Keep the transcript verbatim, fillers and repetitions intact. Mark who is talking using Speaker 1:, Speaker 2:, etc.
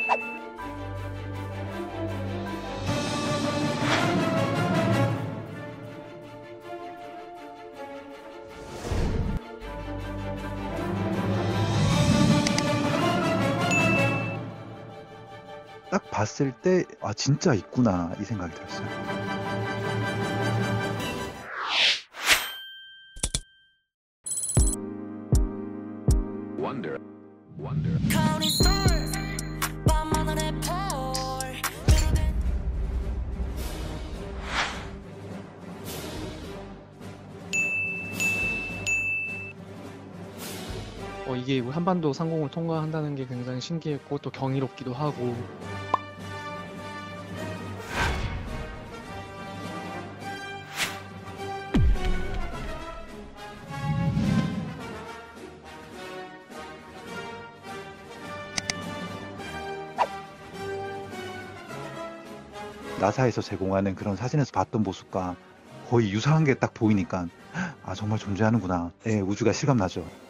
Speaker 1: 딱 봤을 때 아 진짜 있구나 이 생각이 들었어요.
Speaker 2: Wonder, wonder.
Speaker 3: 어, 이게 한반도 상공을 통과한다는 게 굉장히 신기했고 또 경이롭기도 하고.
Speaker 1: 나사에서 제공하는 그런 사진에서 봤던 모습과 거의 유사한 게 딱 보이니까 아 정말 존재하는구나. 예, 우주가 실감나죠.